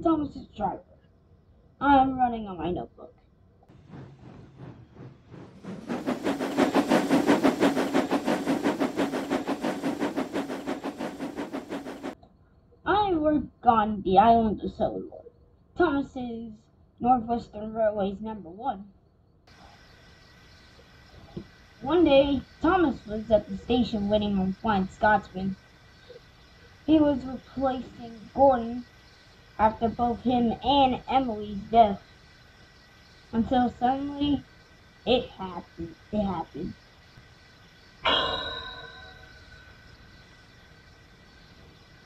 Thomas's driver. I'm running on my notebook. I work on the island of Cellular, Thomas's Northwestern Railway's #1. One day, Thomas was at the station waiting on Flying Scotsman. He was replacing Gordon after both him and Emily's death. Until suddenly, it happened.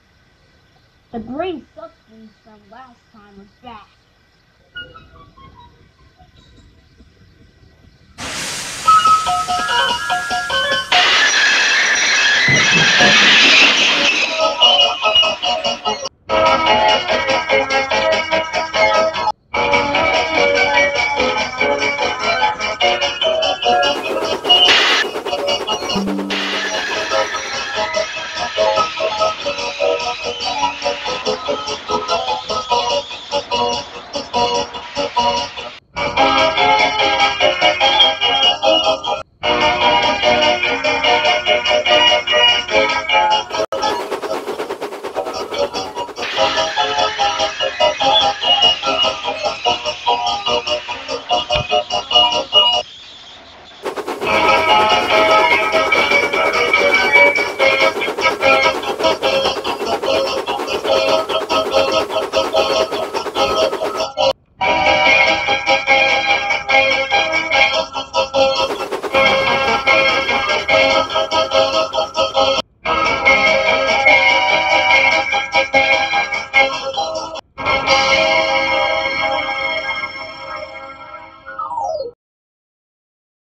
The gray substance from last time was back.